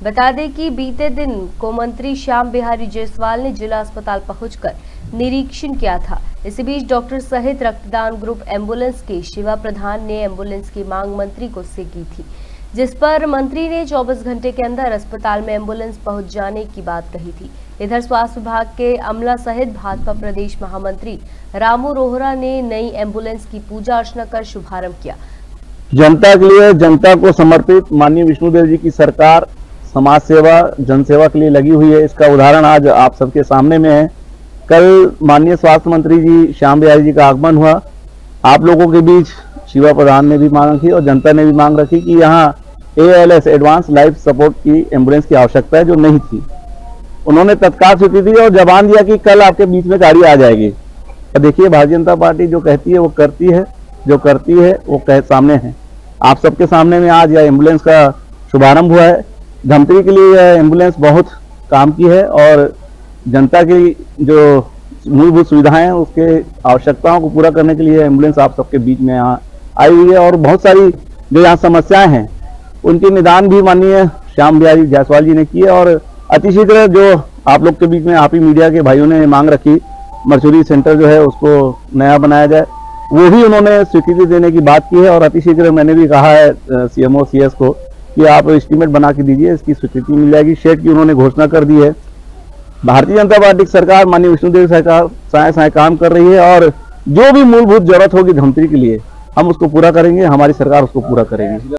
बता दें कि बीते दिन को मंत्री श्याम बिहारी जायसवाल ने जिला अस्पताल पहुंचकर निरीक्षण किया था। इसी बीच डॉक्टर सहित रक्तदान ग्रुप एम्बुलेंस के शिवा प्रधान ने एम्बुलेंस की मांग मंत्री को से की थी, जिस पर मंत्री ने 24 घंटे के अंदर अस्पताल में एम्बुलेंस पहुंच जाने की बात कही थी। इधर स्वास्थ्य विभाग के अमला सहित भाजपा प्रदेश महामंत्री रामू रोहरा ने नई एम्बुलेंस की पूजा अर्चना कर शुभारंभ किया। जनता के लिए, जनता को समर्पित माननीय विष्णुदेव जी की सरकार समाज सेवा, जनसेवा के लिए लगी हुई है। इसका उदाहरण आज आप सबके सामने में है। कल माननीय स्वास्थ्य मंत्री जी श्याम बिहारी जी का आगमन हुआ। आप लोगों के बीच शिवा प्रधान ने भी मांग रखी और जनता ने भी मांग रखी कि यहाँ ALS एडवांस लाइफ सपोर्ट की एम्बुलेंस की आवश्यकता है, जो नहीं थी। उन्होंने तत्काल स्वीकृति दी और जबान दिया कि कल आपके बीच में गाड़ी आ जाएगी। और देखिए, भारतीय जनता पार्टी जो कहती है वो करती है, जो करती है वो सामने है। आप सबके सामने में आज यह एम्बुलेंस का शुभारंभ हुआ है। धमतरी के लिए यह एम्बुलेंस बहुत काम की है और जनता की जो मूलभूत सुविधाएं हैं उसके आवश्यकताओं को पूरा करने के लिए एम्बुलेंस आप सबके बीच में यहाँ आई हुई है। और बहुत सारी जो यहाँ समस्याएं हैं उनकी निदान भी माननीय श्याम बिहारी जायसवाल जी ने की है। और अतिशीघ्र जो आप लोग के बीच में आप ही मीडिया के भाइयों ने मांग रखी, मरचुरी सेंटर जो है उसको नया बनाया जाए, वो भी उन्होंने स्वीकृति देने की बात की है। और अतिशीघ्र मैंने भी कहा है CMO CS को कि आप एस्टीमेट बना के दीजिए, इसकी स्वीकृति मिल जाएगी। शेड की उन्होंने घोषणा कर दी है। भारतीय जनता पार्टी की सरकार माननीय विष्णुदेव सरकार साय काम कर रही है और जो भी मूलभूत जरूरत होगी धमतरी के लिए हम उसको पूरा करेंगे, हमारी सरकार उसको पूरा करेगी।